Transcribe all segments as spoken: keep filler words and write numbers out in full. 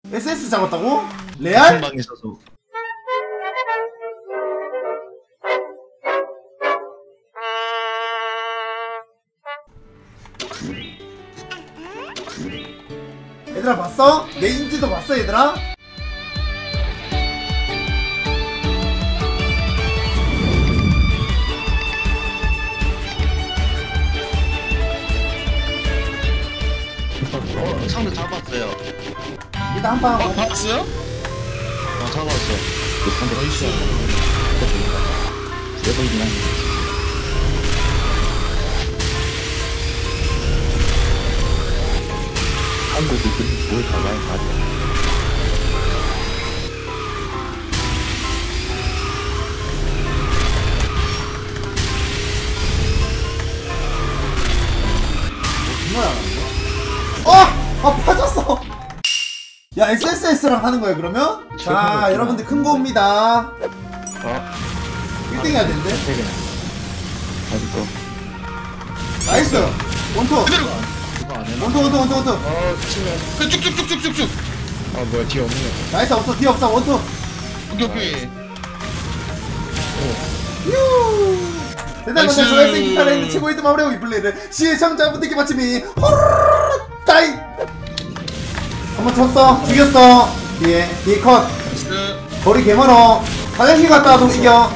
에스에스 잡았다고? 레알? 방에 있어서. 얘들아 봤어? 내 인지도 봤어 얘들아? 어, 상대 잡았어요. 일단 한방 어, 하고 봤어요? 어, 잡았어. 나이스. 대박이긴 한데. 한국이 뭘 가봐야 가죠. 뭐야 어! 아 빠졌어! 야 에스에스에스랑 하는 거야 그러면? 자 여러분들 큰 거입니다. 어? 일 등 해야 되는데? 세 개나. 아직도. 나이스! 원투! 그대로. 이거 안 해나? 원투 원투 원투 원투! 어, 치면. 그 쭉쭉쭉쭉쭉쭉. 아, 뭐야, 뒤에 없네. 나이스 없어 뒤 없어 원투! 오케이 오케이. 휴! 대단한 나이스. 조회수 기타를 있는 최고 일 등 마무리하고 이 플레이를 시청자분들께 마침이 호르르르 따이! 한번 쳤어 죽였어 뒤에 뒤에 컷 나이스. 거리 개멀어 화장실 갔다 와도 이겨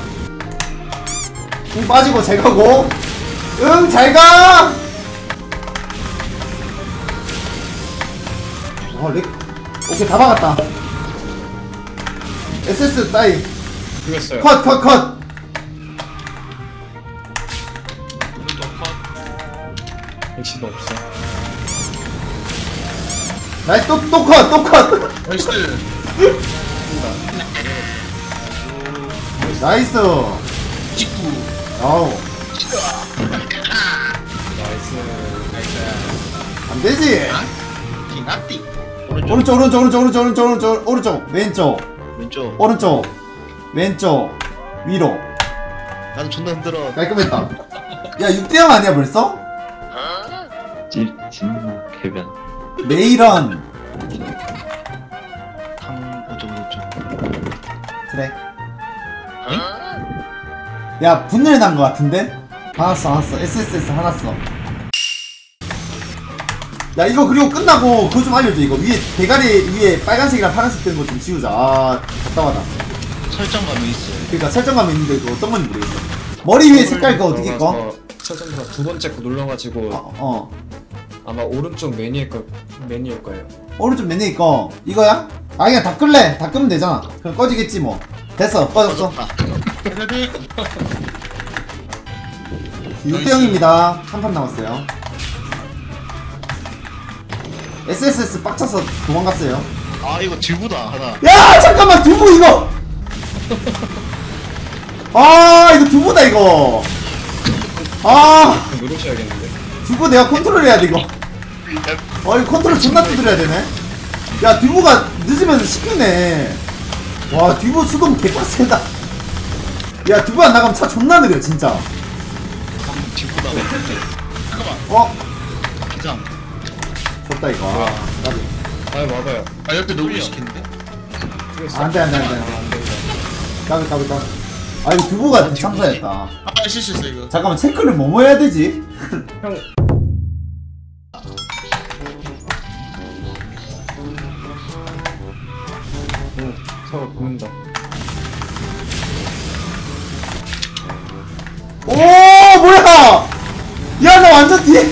공 빠지고 잘 가고 응 잘가! 어 렉. 오케이 다 박았다 에스에스 따이 죽였어요. 컷 컷 컷 액시도 없어. 나이스 또또 컷 또 컷 나이스. 나이스 직구. 어우 나이스. 안되지 기나띠. 오른쪽. 오른쪽 오른쪽 오른쪽 오른쪽 오른쪽 오른쪽 오른쪽 왼쪽 왼쪽. 오른쪽 왼쪽 위로 나도 존나 흔들어. 깔끔했다 야 육 대 영 아니야 벌써? 찐, 찐마 개변. 메이런 탐, 어쩌고 저쩌고. 그래 야 분열 난 거 같은데? 화났어 화났어 에스에스에스 화났어 야 이거 그리고 끝나고 그거 좀 알려줘 이거 위에 대가리 위에 빨간색이랑 파란색 되는 거 좀 지우자 아 답답하다 설정감이 있어요. 그니까 설정감이 있는데 그거 어떤 건지 모르겠어 머리 위에 색깔 거 어떻게 꺼? 설정가 두 번째 거 눌러가지고 어, 어 아마 오른쪽 메뉴일 거 메뉴일 거예요. 오른쪽 맨날 꺼 이거야? 아 그냥 다 끌래 다 끄면 되잖아 그럼 꺼지겠지 뭐 됐어 꺼졌어 헤드릭. 육 대 영입니다 한 판 남았어요 에스에스에스 빡쳐서 도망갔어요 아, 이거 듀부다, 하나. 야 잠깐만 두부 이거 아 이거 두부다 이거 아 누르셔야겠는데. 두부 내가 컨트롤 해야 돼 이거 어 이거 컨트롤 존나 두드려야 되네 야 듀부가 늦으면 씹히네 와 듀부 수동 개빡세다 야 듀부 안 나가면 차 존나 느려 진짜 듀부다. 잠깐만. 어? 기장. 졌다 이거 아, 나도. 아 맞아요. 아 옆에 너무 시키는데. 아, 안돼 안돼 안돼 까비 까비 까비 아 이거 듀부가 참사했다 아 실수했어 이거. 잠깐만 체크를 뭐뭐 해야 되지? 형. 오, 서로 보는다. 오 뭐야 야 나 완전 뒤에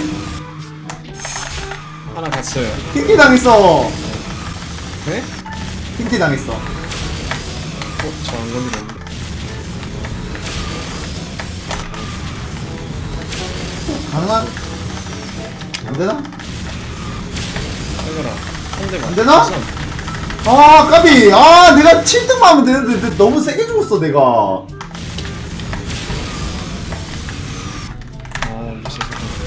하나 갔어요. 킹키 당했어 네? 킹키 당했어 어, 저 안 걸리는데. 가능한 안되나? 해거라. 상대가 안 되나? 아 까비 아 내가 칠 등만 하면 되는데 내- 너무 세게 죽었어 내가 아 미쳤어.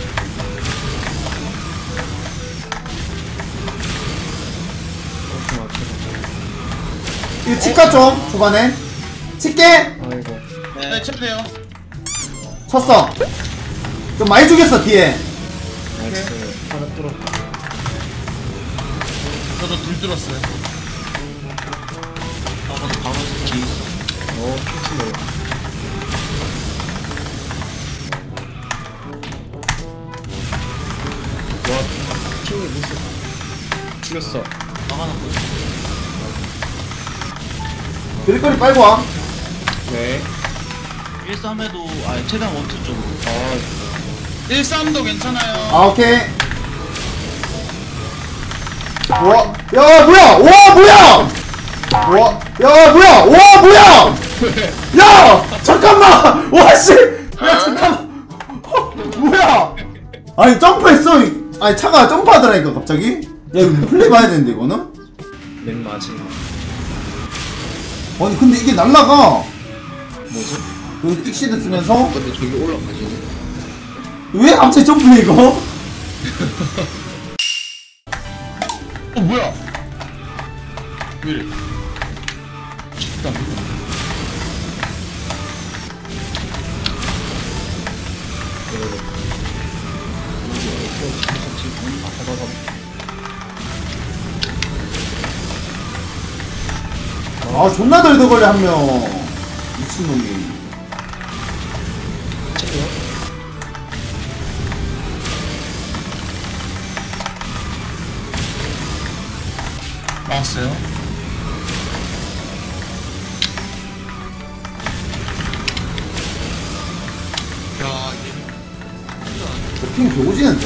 좀 앞에 이거 치과 좀 초반에 칠게 아이고. 네 쳐주세요. 쳤어 좀 많이 죽였어 뒤에 나이스. 하나 뚫었다. 저도 둘 들었어요. 어, 킹치 먹어. 와, 킹이 무슨 죽였어. 막아놓고. 드릴거리 빨고 와. 네. 일 삼에도 아 최대한 원투 쪽으로. 아, 일 삼도 괜찮아요. 아 오케이. 와, 야 뭐야? 와 뭐야? 와, 야 뭐야? 와 뭐야? 야 잠깐만. 와씨, 야 잠깐. 어, 뭐야? 아니 점프했어. 아니 차가 점프하더라니까 갑자기. 야 이거 플레이 봐야 되는데 이거는. 맨 마지막. 아니 근데 이게 날라가. 뭐지? 여기 틱시드 쓰면서 근데 저기 올라가지. 왜 갑자기 점프해 이거? 어 뭐야? 왜 이래? 쉽다. 아 존나 덜더 걸려 한 명. 미친놈이. 나왔어요. 야, 저핑 개오지는데?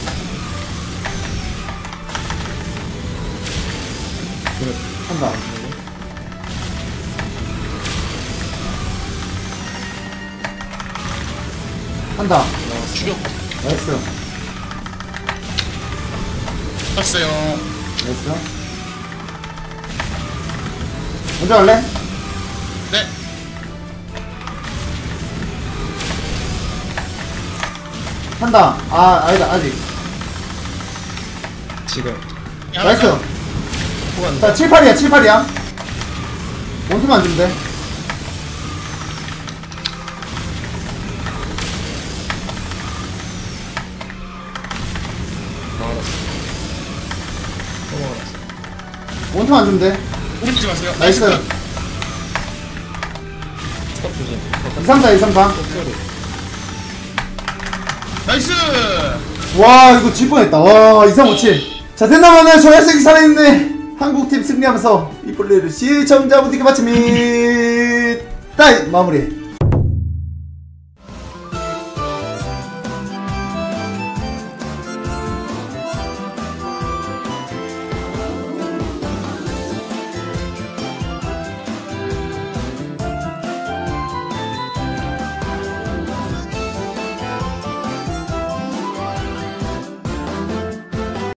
그래 한다. 한다. 죽였고. 나이스. 땄어요. 나이스. 먼저 갈래? 네. 한다. 아 아니다 아직. 지금. 나이스. 후간다. 자 칠, 팔이야 칠, 팔이야. 원투만 주면 돼. 알았어. 너무 알았어. 원투만 주면 돼. 오른쪽 마세요. 나이스. 스톱 조심. 이, 삼, 사, 이, 삼, 사. 소리. 나이스. 와 이거 질 뻔했다. 와 이, 삼, 오, 칠. 자 된다면은 저 녀석이 살아있네. 한국팀 승리하면서 이 플레이를 시청자분들께 마칩니다. 마무리.